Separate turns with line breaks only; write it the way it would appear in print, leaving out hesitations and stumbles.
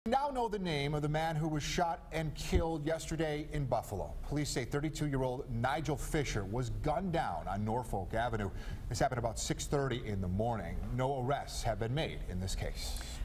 We now know the name of the man who was shot and killed yesterday in Buffalo. Police say 32-year-old Nigel Fisher was gunned down on Norfolk Avenue. This happened about 6:30 in the morning. No arrests have been made in this case.